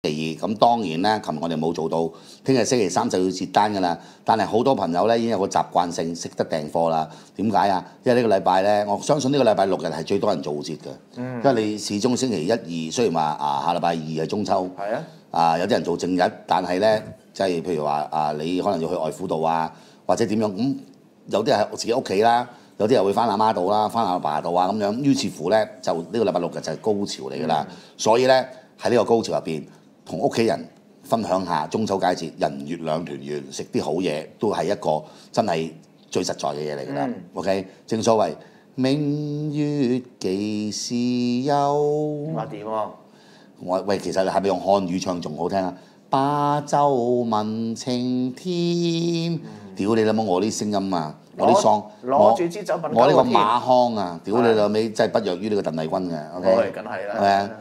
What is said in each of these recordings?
期二咁當然啦，琴日我哋冇做到，聽日星期三就要接單㗎啦。但係好多朋友咧已經有個習慣性識得訂貨啦。點解啊？因為呢個禮拜咧，我相信呢個禮拜六日係最多人做節嘅。因為你始終星期一二，雖然話下禮拜二係中秋， 係啊， 有啲人做正日，但係咧即係譬如話你可能要去外父度啊，或者點樣咁，有啲係自己屋企啦。有啲人會翻阿媽度啦，翻阿爸度啊咁樣，於是乎咧就呢個禮拜六日就係高潮嚟㗎啦。所以咧喺呢個高潮入邊，同屋企人分享下中秋佳節，人月兩團圓，食啲好嘢，都係一個真係最實在嘅嘢嚟㗎啦。OK， 正所謂明月幾時有？ 話掂喎？ 喂，其實係咪用漢語唱仲好聽啊？把酒問青天，屌你老母！我啲聲音啊，我啲喪， 攞住支酒問我呢個天馬腔啊，屌你老味，真係不弱於呢個鄧麗君嘅。OK， 梗係啦。 係啊，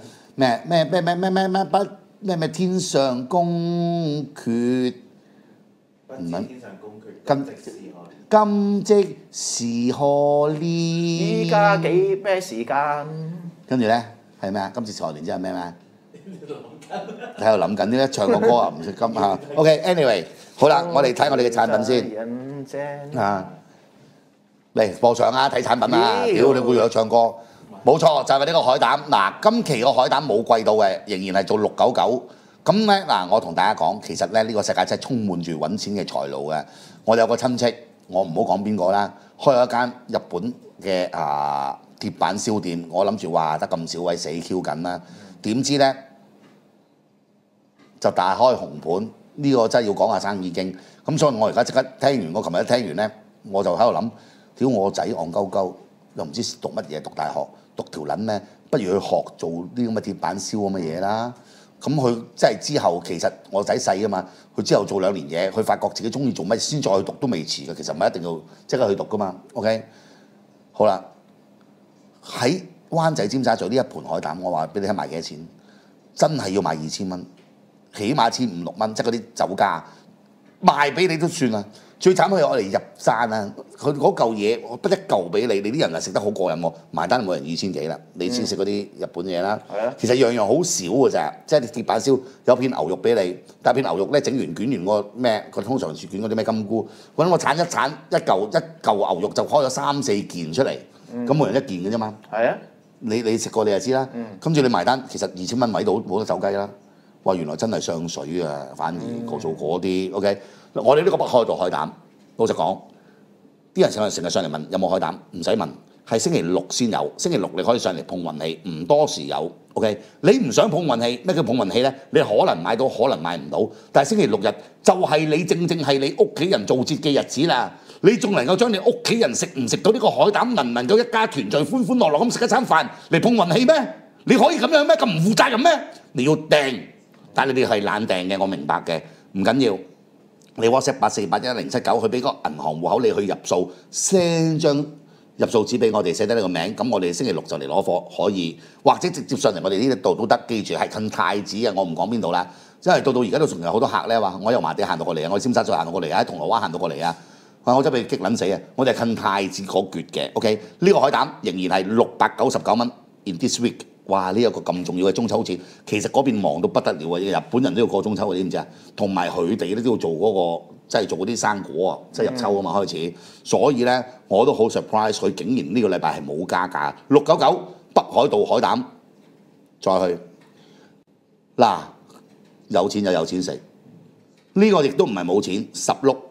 咩天上宮闕，唔係天上宮闕， 今夕是何年？ 依家幾咩時間？ 跟住咧係咩啊？今次財年之後咩咩？喺度諗緊呢，唱個歌啊，唔識金啊。OK，anyway， 好啦，我哋睇我哋嘅產品先啊。嚟播相啊，睇產品啊！屌你會有唱歌，冇錯就係呢個海膽。嗱，今期個海膽冇貴到嘅，仍然係做699。咁咧嗱，我同大家講，其實咧呢個世界真係充滿住揾錢嘅財路嘅。我有個親戚，我唔好講邊個啦，開咗一間日本嘅鐵板燒店，我諗住話得咁少位死 Q 緊啦，點知咧就大開紅盤，呢個真係要講下生意經。咁所以我而家即刻聽完，我琴日一聽完咧，我就喺度諗。屌我仔戇鳩鳩，又唔知讀乜嘢，讀大學讀條撚咩？不如去學做啲咁嘅鐵板燒咁嘅嘢啦。咁佢即係之後，其實我仔細啊嘛，佢之後做2年嘢，佢發覺自己中意做乜，先再去讀都未遲嘅。其實唔係一定要即刻去讀噶嘛。OK， 好啦，喺灣仔尖沙咀呢一盤海膽，我話俾你聽賣幾多錢？真係要賣2000蚊，起碼1500、16蚊，即係嗰啲酒家賣俾你都算啦。最慘係我哋入山啊！佢嗰嚿嘢，我不一嚿俾你，你啲人啊食得好過癮喎，埋單每人2000幾啦，你先食嗰啲日本嘢啦。其實樣樣好少㗎咋，即係鐵板燒有片牛肉俾你，但係片牛肉咧整完捲完個咩？佢通常雪捲嗰啲咩金菇，揾我鏟一鏟一嚿牛肉就開咗3、4件出嚟，咁每人1件嘅啫嘛。係啊，你食過你就知啦。跟住你埋單，其實2000蚊米到冇得走雞啦。哇！原來真係上水啊，反而做嗰啲 OK。我哋呢個北海道海膽，老實講，啲人成日上嚟問有冇海膽，唔使問，係星期六先有。星期六你可以上嚟碰運氣，唔多時有。OK， 你唔想碰運氣，咩叫碰運氣呢？你可能買到，可能買唔到。但係星期六日就係你正係你屋企人做節嘅日子啦。你仲能夠將你屋企人食唔食到呢個海膽，能唔能夠一家團聚歡歡樂樂咁食一餐飯嚟碰運氣咩？你可以咁樣咩？咁唔負責任咩？你要訂，但係你哋係懶訂嘅，我明白嘅，唔緊要。你 WhatsApp 84811079，佢俾個銀行戶口你去入數 ，send 張入數紙俾我哋，寫低你個名，咁我哋星期六就嚟攞貨可以，或者直接上嚟我哋呢度都得。記住係近太子啊，我唔講邊度啦，因為到而家都仲有好多客咧話，我油麻地行到過嚟啊，我尖沙咀行到過嚟啊，喺銅鑼灣行到過嚟啊，我真係俾激撚死啊！我哋係近太子嗰橛嘅 ，OK， 呢個海膽仍然係699蚊 in this week。哇！呢一個咁重要嘅中秋節，其實嗰邊忙到不得了啊！日本人都要過中秋，你知唔知啊？同埋佢哋都要做嗰個，即係做嗰啲生果啊，即係入秋啊嘛開始。所以咧，我都好 surprise， 佢竟然呢個禮拜係冇加價，699北海道海膽，再去嗱，有錢就有錢食。呢個亦都唔係冇錢，10碌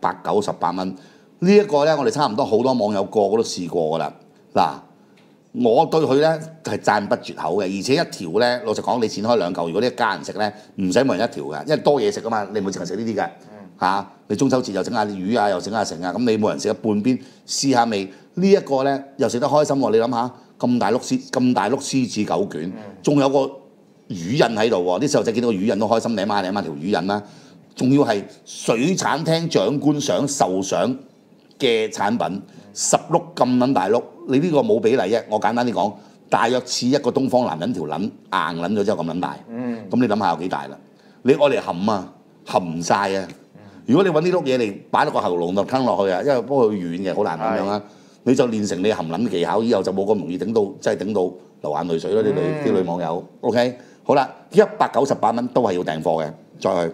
198蚊。呢一個咧，我哋差唔多好多網友個個都試過㗎啦。嗱。我對佢咧係讚不絕口嘅，而且一條咧老實講，你切開2嚿，如果你一家人食咧，唔使每人一條嘅，因為多嘢食啊嘛，你唔會淨係食呢啲嘅嚇。你中秋節又整下啲魚啊，又整下成啊，咁你每人食一半邊試下味。呢一個咧又食得開心喎，你諗下咁大碌獅子狗卷，仲有個魚印喺度喎，啲細路仔見到個魚印都開心，你媽條魚印啦，仲要係水產廳長官賞受賞嘅產品，10碌咁撚大碌。你呢個冇比例啫，我簡單啲講，大約似一個東方男人條撚硬撚咗之後咁撚大，咁你諗下有幾大啦？你愛嚟含啊，含唔晒啊！如果你揾呢碌嘢嚟擺落個喉嚨度吞落去啊，因為幫佢軟嘅，好難咁樣啊，你就練成你含撚技巧，以後就冇咁容易頂到，即係頂到流眼淚水咯！啲女網友 ，OK， 好啦，198蚊都係要訂貨嘅。再去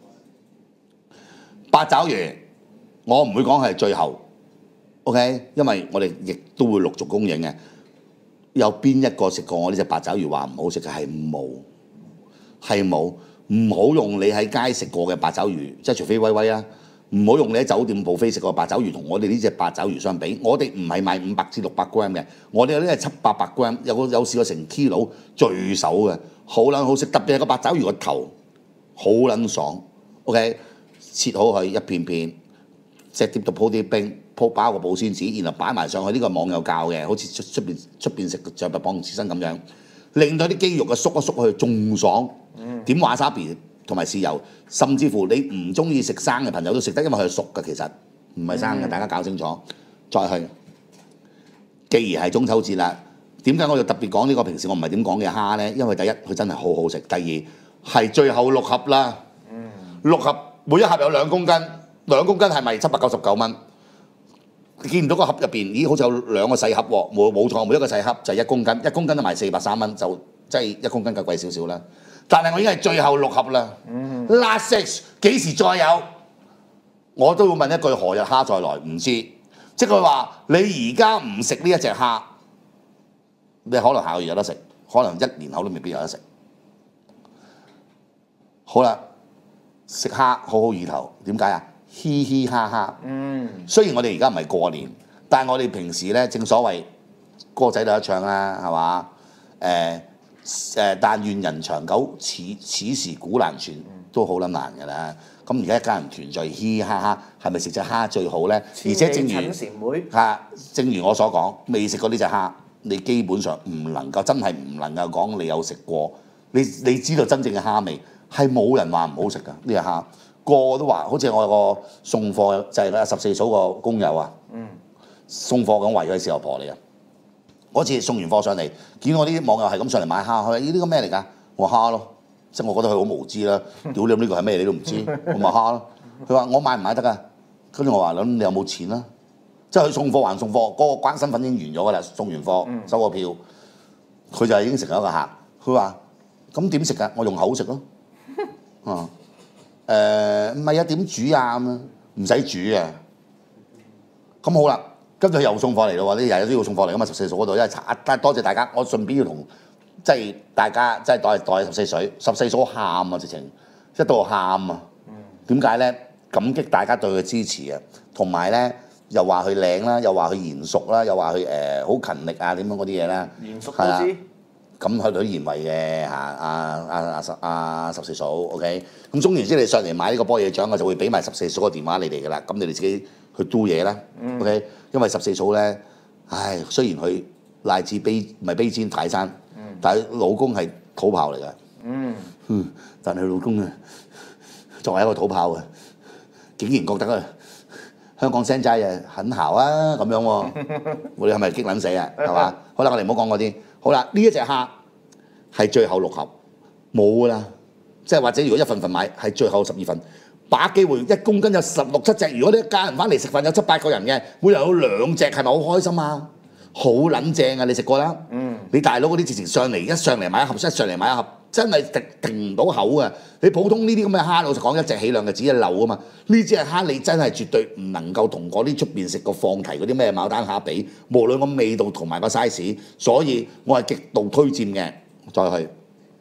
八爪魚，我唔會講係最後 ，OK， 因為我哋亦都會陸續供應嘅。有邊一個食過我呢隻八爪魚話唔好食嘅？係冇，係冇。唔好用你喺街食過嘅八爪魚，即係除非威威啦。唔好用你喺酒店buffet食過八爪魚同我哋呢隻八爪魚相比，我哋唔係賣500至600 gram 嘅，我哋有啲係700-800 gram，有試過成 kilo 最手嘅，好撚好食。特別係個八爪魚個頭，好撚爽。OK， 切好佢一片片，隻碟度鋪啲冰，鋪包個保鮮紙，然後擺埋上去。呢個網友教嘅，好似出邊食象拔蚌刺身咁樣，令到啲肌肉啊縮一縮去，仲爽。點華沙比同埋豉油，甚至乎你唔中意食生嘅朋友都食得，因為佢係熟嘅，其實唔係生嘅，大家搞清楚。再去，既然係中秋節啦，點解我要特別講呢個平時我唔係點講嘅蝦呢？因為第一佢真係好好食，第二係最後6盒啦。6盒每一盒有2公斤，2公斤係咪799蚊？你見唔到個盒入邊，咦？好似有2個細盒喎，冇錯，每一個細盒就係1公斤，1公斤都賣430蚊，就即係1公斤夠貴少少啦。但係我已經係最後6盒啦。Last 6幾時再有？我都會問一句：何日蝦再來？唔知。即係話你而家唔食呢一隻蝦，你可能下個月有得食，可能1年後都未必有得食。好啦，食蝦好好意頭，點解啊？嘻嘻哈哈。雖然我哋而家唔係過年，但係我哋平時咧，正所謂歌仔都有得唱啦，係嘛？但願人長久，此時古難全，都好撚難㗎啦。咁而家一家人團聚，嘻嘻哈哈，係咪食隻蝦最好咧？而且正如我所講，未食過呢隻蝦，你基本上唔能夠真係唔能夠講你有食過。你知道真正嘅蝦味係冇人話唔好食㗎。呢隻蝦個個都話，好似我有個送貨就係14嫂個工友啊，送貨咁圍佢係豉油婆嚟啊。嗰次送完貨上嚟，見我啲網友係咁上嚟買蝦，佢話：呢個咩嚟㗎？我話蝦咯，即係我覺得佢好無知啦。屌你呢個係咩你都唔知，我咪蝦咯。佢話：我買唔買得㗎？跟住我話：咁你有冇錢啦？即係佢送貨還送貨，嗰個關身份已經完咗㗎啦。送完貨收個票，佢就係已經成咗一個客。佢話：咁點食㗎？我用口食咯。唔係啊，點煮啊？咁唔使煮啊。咁好啦。跟住又送貨嚟咯喎！呢日都要送貨嚟㗎嘛，14嫂嗰度，因為但係多謝大家，我順便要同即係大家即係代14嫂喊啊，直情一度喊啊！點解咧？感激大家對佢支持啊，同埋咧又話佢靚啦，又話佢賢淑啦，又話佢好勤力啊點樣嗰啲嘢啦， 賢淑都知。 咁佢都賢惠嘅14嫂 OK。咁總言之，你上嚟買呢個波嘢獎，我就會俾埋14嫂個電話你哋㗎啦。咁你哋自己去 do 嘢啦 OK。因為14嫂咧，唉，雖然佢賴自唔係卑賤泰山，但係老公係土炮嚟㗎。但係老公啊，作為一個土炮啊，竟然覺得啊，香港聲齋啊很姣啊咁樣喎，我哋係咪激撚死啊？係嘛？好啦，我哋唔好講嗰啲。好啦，呢一隻蝦係最後6盒，冇㗎啦。即係或者如果一份份買，係最後12份。把握機會1公斤有16-17隻，如果你一家人翻嚟食飯有7-8個人嘅，每人有2隻，係咪好開心啊？好撚正啊！你食過啦？你大佬嗰啲直情上嚟買一盒，真係停唔到口啊！你普通呢啲咁嘅蝦，老實講一隻起兩嘅只一漏啊嘛。呢隻蝦你真係絕對唔能夠同嗰啲出邊食個放題嗰啲咩牡丹蝦比，無論個味道同埋個 size， 所以我係極度推薦嘅。再去。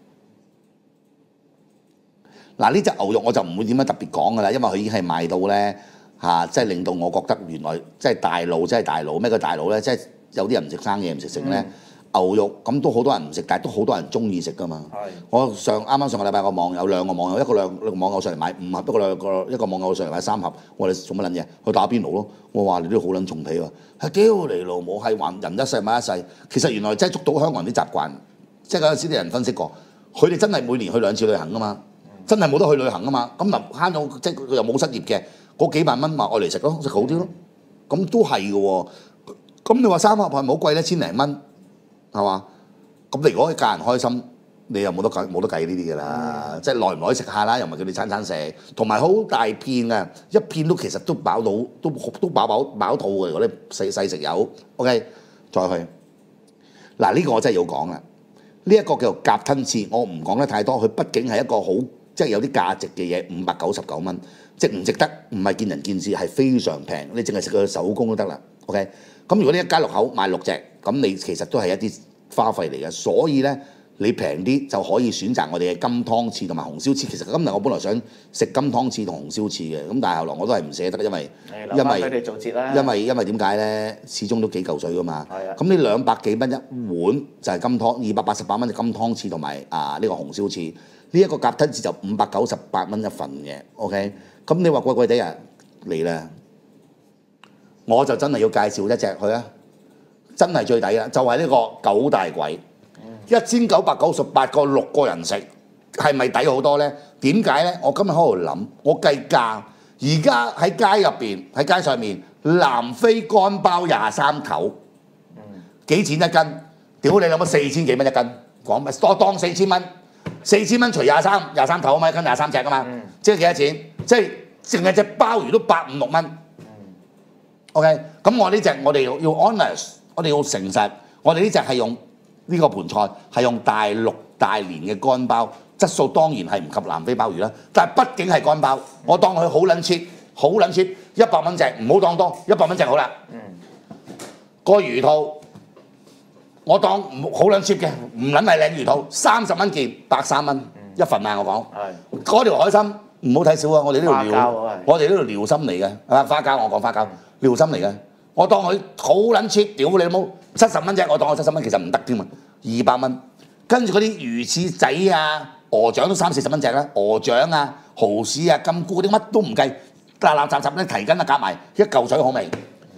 嗱，呢隻牛肉我就唔會點樣特別講㗎啦，因為佢已經係賣到咧即係令到我覺得原來即係大佬，即係大佬咩叫大佬咧？即係有啲人唔食生嘢唔食剩咧，牛肉咁都好多人唔食，但係都好多人中意食㗎嘛。我啱啱上個禮拜個網友2個網友，兩個網友上嚟買5盒，一個網友上嚟買3盒，我哋做乜撚嘢？去打邊爐咯。我話你都好撚重皮喎，係屌你老母係還人一世買一世。其實原來真係捉到香港人啲習慣，即係嗰陣時啲人分析過，佢哋真係每年去2次旅行㗎嘛。真係冇得去旅行啊嘛，咁嗱慳咗，即係佢又冇失業嘅，嗰幾萬蚊咪愛嚟食咯，食好啲咯，咁都係嘅喎。咁你話3盒係咪好貴咧？1000零蚊係嘛？咁你如果一家人開心，你又冇得計呢啲㗎啦。即係耐唔耐食下啦，又唔係叫你餐餐食，同埋好大片啊，一片都其實都飽到，都飽肚嘅嗰啲細食友。OK， 再去嗱呢個我真係要講啦。 呢一個叫做夾吞翅，我唔講得太多，佢畢竟係一個好即係有啲價值嘅嘢，599蚊，值唔值得？唔係見仁見智，係非常平，你淨係食佢手工都得啦。OK， 咁如果呢一家6口買6隻，咁你其實都係一啲花費嚟嘅，所以咧你平啲就可以選擇我哋嘅金湯翅同埋紅燒翅。其實今日我本來想食金湯翅同紅燒翅嘅，咁但係後來我都係唔捨得，因為佢哋做節啦。 因為點解咧？始終都幾嚿水噶嘛。 係啊。 咁呢200幾蚊一碗就係金湯，288蚊就金湯翅同埋呢個紅燒翅。呢一個夾吞翅就598蚊一份嘅。OK， 咁你話貴貴地啊嚟啦，我就真係要介紹一隻佢啊，真係最抵啦，就係呢個九大簋。1998個6個人食，係咪抵好多呢？點解呢？我今日喺度諗，我計價，而家喺街入邊，喺街上面，南非乾包23頭，幾錢一斤？屌你老母4000幾蚊一斤，講咪多當4000蚊，4000蚊除23頭啊嘛，一斤23隻啊嘛，即係幾多錢？即係淨係隻鮑魚都156蚊。OK， 咁我呢隻我哋要 honest， 我哋要誠實，我哋呢隻係用。呢個盤菜係用大陸大連嘅乾包，質素當然係唔及南非鮑魚啦。但係畢竟係乾包，我當佢好撚 cheap，好撚 cheap，100蚊隻，唔好當多，100蚊隻好啦。個魚肚我當好撚 cheap嘅，唔撚係靚魚肚，30蚊件，130蚊一份啊！我講嗰條海參唔好睇少啊！我哋呢度遼參嚟嘅，啊花膠我講花膠，遼參嚟嘅。我當佢好撚 cheap，屌你老母70蚊啫，我當我70蚊，其實唔得添啊，200蚊。跟住嗰啲魚翅仔啊、鵝掌都30-40蚊隻啦，鵝掌啊、蠔豉啊、金菇嗰啲乜都唔計，雜雜咧提筋啊夾埋一嚿水好味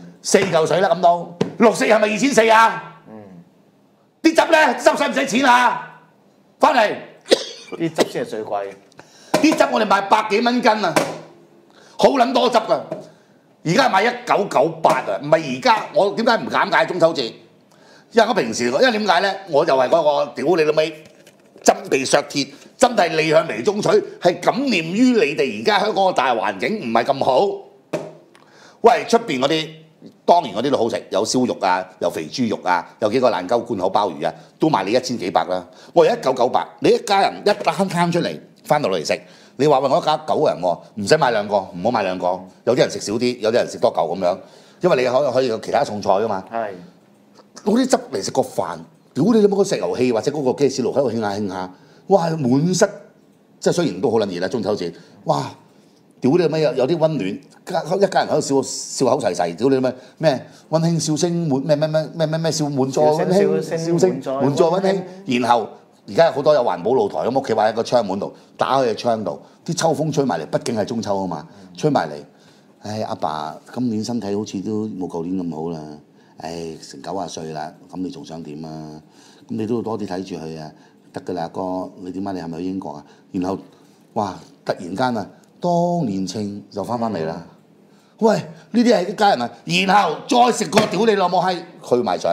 ，4嚿水啦咁都，6四係咪2400啊？啲汁咧汁使唔使錢啊？翻嚟啲汁先係最貴， 啲汁我哋賣100幾蚊斤啊，好撚多汁㗎。而家賣1998啊，唔係而家，我點解唔減價中秋節？因為我平時，因為點解咧？我就係嗰個屌你老味，針鼻削鐵，真係利向嚟中取，係感念於你哋而家香港嘅大環境唔係咁好。喂，出邊嗰啲當然嗰啲都好食，有燒肉啊，有肥豬肉啊，有幾個爛鳩罐口鮑魚啊，都賣你1000幾百啦。我而家1998，你一家人一攤出嚟，翻到嚟食。你話喂，我一家9人喎，唔使買2個，唔好買2個。有啲人食少啲，有啲人食多嚿咁樣，因為你可以有其他餸菜噶嘛。係。攞啲汁嚟食個飯，屌你老母個石油氣或者嗰個雞屎爐喺度興下興下，哇滿室，即係雖然都好撚熱啦中秋節，哇！屌你老味有啲溫暖，一家人喺度笑口齊齊，屌你老味咩溫馨笑聲滿咩笑滿座溫馨笑聲滿座溫馨，然後。而家好多有環保露台咁，屋企擺喺個窗門度，打開個窗度，啲秋風吹埋嚟，畢竟係中秋啊嘛，吹埋嚟。唉，阿爸今年身體好似都冇舊年咁好啦。唉，成90歲啦，咁你仲想點啊？咁你都要多啲睇住佢啊，得㗎啦，哥。你點解你係咪去英國啊？然後，哇！突然間啊，當年情就翻嚟啦。喂，呢啲係啲家人啊，然後再食個屌你老母閪，去埋相，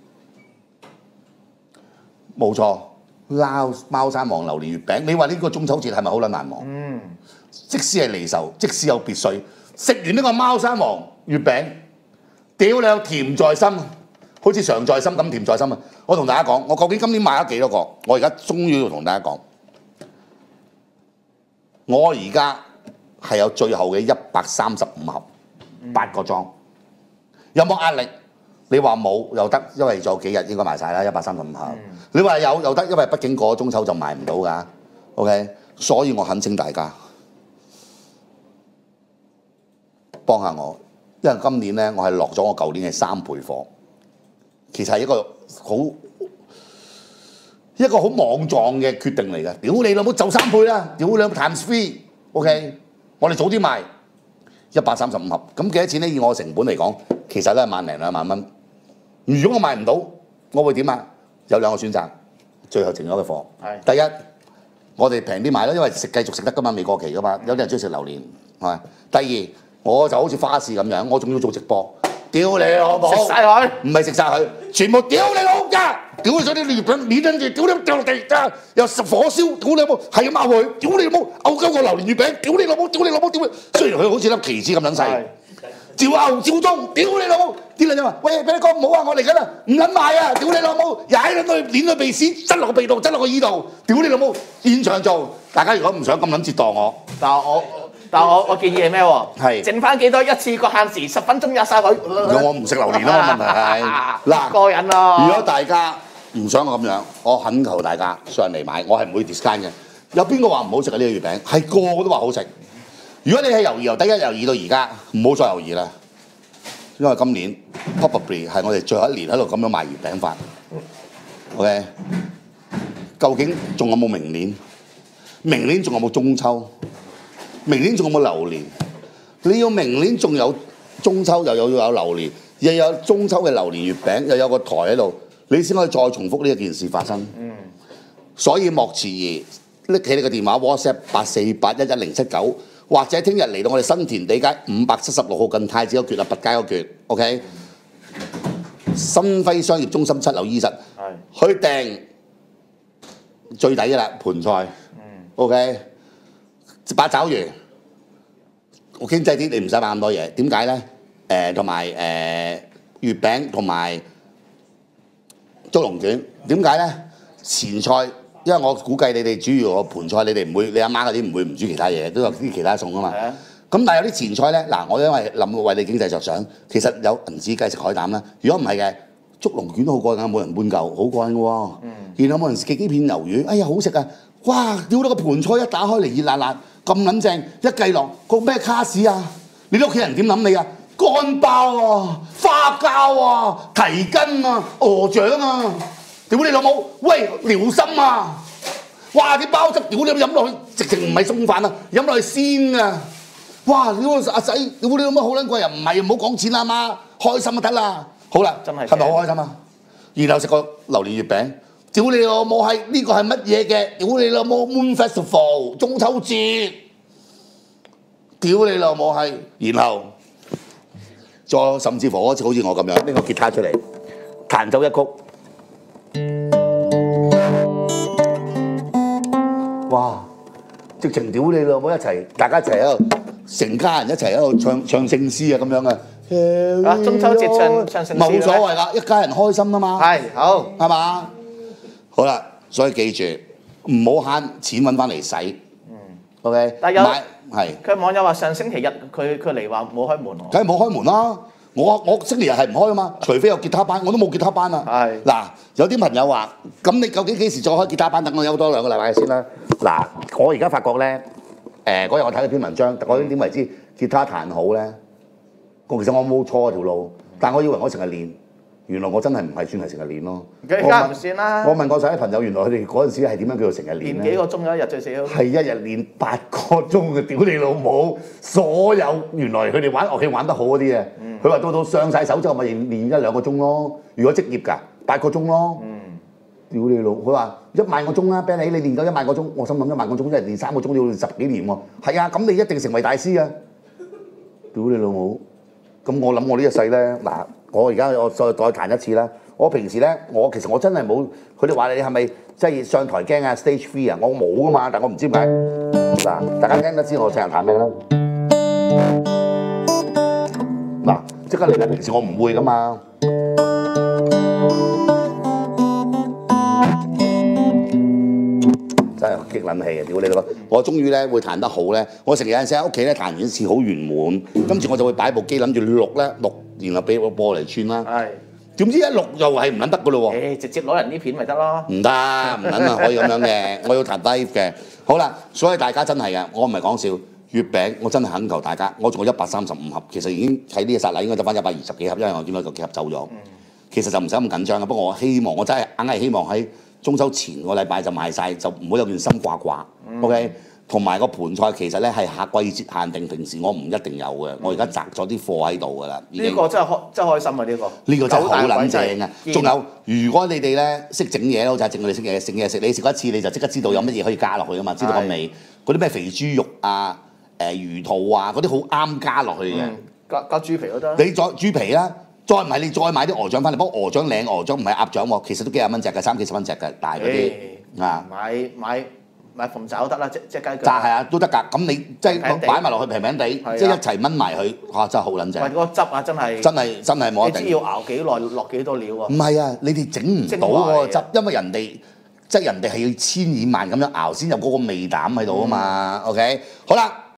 冇錯。貓山王榴蓮月餅，你話呢個中秋節係咪好撚難忘？即使係離愁，即使有別墅，食完呢個貓山王月餅，屌你有甜在心，好似常在心咁甜在心啊！我同大家講，我究竟今年買咗幾多個？我而家終於要同大家講，我而家係有最後嘅135盒，8個裝，有冇壓力？你話冇又得，因為仲有幾日應該賣晒啦，135盒。你話有又得，因為畢竟過咗中秋就賣唔到㗎。OK， 所以我懇請大家幫下我，因為今年咧我係落咗我舊年嘅3倍貨，其實係一個好莽撞嘅決定嚟嘅。屌你老母就3倍啦，屌你 times 3，OK， 我哋早啲賣135盒，咁幾多錢咧？以我成本嚟講，其實都係1零2萬蚊。如果我賣唔到，我會點啊？有2個選擇，最後剩咗嘅貨。第一，我哋平啲賣啦，因為繼續食得㗎嘛，未過期㗎嘛。有啲人中意食榴蓮，係咪？第二，我就好似花市咁樣，我仲要做直播，屌你老母！食曬佢，唔係食曬佢，全部屌你老家！屌你咗啲月餅面跟住，屌你掉落地㗎，又火燒，屌你老母，係咁咬佢，屌你老母，漚鳩個榴蓮月餅，屌你老母，屌你老母，屌你！雖然佢好似粒棋子咁撚細， 趙牛趙忠，屌你老母！啲撚就話：喂，俾你講唔好啊，我嚟緊啦，唔撚賣啊！屌你老母，踩撚到攆到鼻屎，擠落個鼻度，擠落個耳度，屌你老母！現場做，大家如果唔想咁撚折墮我， 但我建議係咩喎？ 係剩翻幾多一次過限時10分鐘吔晒佢。 我唔食榴蓮啊嘛，問題係嗱， 過癮咯。 如果大家唔想我咁樣，我懇求大家上嚟買，我係唔會 discount 嘅。有邊個話唔好食啊？呢個月餅係個個都話好食。如果你係猶豫由第一猶豫到而家，唔好再猶豫啦。因為今年 probably 係我哋最後一年喺度咁樣賣月餅法。OK， 究竟仲有冇明年？明年仲有冇中秋？明年仲有冇榴蓮？你要明年仲有中秋，又有榴蓮，又有中秋嘅榴蓮月餅，又有個台喺度，你先可以再重複呢一件事發生。所以莫遲疑，拎起你個電話 WhatsApp 84811079，或者聽日嚟到我哋新田地街576號近太子嗰橛啊，拔街嗰橛 ，OK？ 新輝商業中心7樓 E 室，去訂最抵嘅啦，盤菜 ，OK？ 八爪魚，我經濟啲，你唔使買咁多嘢。點解咧？同埋月餅同埋竹龍卷。點解咧？前菜，因為我估計你哋主要個盤菜，你哋唔會，你阿媽嗰啲唔會唔煮其他嘢，都有啲其他餸啊嘛。咁但係有啲前菜咧，嗱，我因為諗為你經濟着想，其實有銀紙雞食海膽啦。如果唔係嘅，竹龍卷都好過癮，每人半嚿，好過癮嘅喎。然後冇人食幾片魷魚，哎呀好食啊！哇！屌到個盤菜一打開嚟熱辣辣，咁撚正，一計落個咩卡士啊？你啲屋企人點諗你啊？乾包啊、花膠啊、提筋啊、鵝掌啊！屌你老母！喂，遼參啊！哇！啲包汁屌你飲落去，直情唔係餸飯啊，飲落去鮮啊！哇！屌阿仔，屌你老母好撚貴啊！唔係唔好講錢啦，媽，開心就得啦。好啦， 真係係咪好開心啊？然後食個榴蓮月餅。屌你老母係呢個係乜嘢嘅？屌你老母 Moon Festival 中秋節，屌你老母係，然後再甚至乎好似我咁樣拎個吉他出嚟彈奏一曲，哇！直情屌你老母一齊，大家一齊喺度，成家人一齊喺度唱聖詩啊咁樣啊！ 中秋節唱聖詩冇所謂㗎，一家人開心啊嘛。 係好， 係嘛？好啦，所以記住唔好慳錢揾翻嚟使。OK， 但有買係佢網友話上星期日佢嚟話冇開門喎。 梗係冇開門啦。我星期日係唔開啊嘛，除非有吉他班，我都冇吉他班啊。 係嗱，有啲朋友話：咁你究竟幾時再開吉他班？等我休多2個禮拜先啦。嗱，我而家發覺咧，嗰日我睇咗篇文章，我點為之吉他彈好咧？其實我冇錯條路，但我以為我成日練。原來我真係唔係算係成日練咯。 梗係唔算啦。 我問過晒啲朋友，原來佢哋嗰陣時係點樣叫做成日練咧？ 練幾個鐘一日最少。 係一日練8個鐘嘅，屌你老母！所有原來佢哋玩樂器玩得好嗰啲啊，佢話到上晒手之後咪練1-2個鐘咯。如果職業㗎，8個鐘咯。屌你老！佢話1萬個鐘啦 ，Benny 你練夠1萬個鐘，我心諗1萬個鐘一日練3個鐘要10幾年喎。係啊，咁你一定成為大師啊！屌你老母！咁我諗我呢一世咧，嗱。我而家我再彈一次啦。我平時咧，其實我真係冇。佢哋話你係咪即係上台驚啊 ？Stage Fear 啊，我冇噶嘛。但我唔知點解。嗱，大家聽得知我成日彈咩啦？嗱，即刻嚟啦！平時我唔會噶嘛。真係激撚氣啊！屌你老！我終於咧會彈得好咧。我成日有陣時喺屋企咧彈完一次好圓滿，跟住我就會擺部機諗住錄，然後俾我播嚟串啦。係。點知一錄又係唔撚得噶咯喎！ 直接攞人啲片咪得咯。唔得，唔撚啊！可以咁樣嘅，我要彈 live 嘅。好啦，所以大家真係嘅，我唔係講笑。月餅我真係懇求大家，我仲有135盒，其實已經喺呢個剎那應該得翻120幾盒，因為我見到個幾盒走咗。其實就唔使咁緊張嘅，不過我希望我真係硬係希望喺中秋前個禮拜就賣晒，就唔好有件心掛掛。OK。同埋個盤菜其實咧係客季節限定，平時我唔一定有嘅。我而家擲咗啲貨喺度㗎啦。 呢個真係開心啊！呢個真係好撚正啊！仲有，如果你哋咧識整嘢咯，就係整我哋識嘢，整嘢食。你食過一次你就即刻知道有乜嘢可以加落去㗎嘛，知道個味。嗰啲咩肥豬肉啊、魚肚啊，嗰啲好啱加落去嘅。 加豬皮都得。 你再豬皮啦，再唔係你再買啲鵝掌翻嚟，不過鵝掌靚鵝掌唔係鴨掌喎，其實都幾廿蚊隻嘅，30-40蚊隻嘅大嗰啲啊。 買鳳爪得啦，即雞腳。 炸係啊都得㗎，咁你即係平平地擺埋落去平平地，即係一齊炆埋佢，哇！真係好撚喂， 正， 嗰個汁啊， 真係冇你得頂。 知要熬幾耐，落幾多料啊？ 唔係啊，你哋整唔到嗰個汁，因為人哋即係人哋係要千二萬咁樣熬先有嗰個味膽喺度啊嘛。OK，好啦。